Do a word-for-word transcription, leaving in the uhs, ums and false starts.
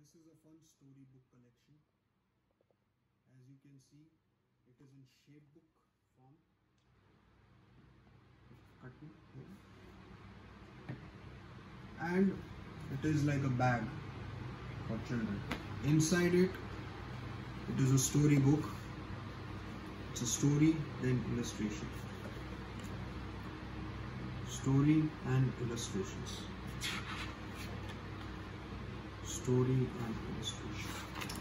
This is a fun storybook collection. As you can see, it is in shapebook form. Cut me here. And it is like a bag for children. Inside it, it is a storybook. It's a story, then illustration. Story and illustrations. Story and illustration.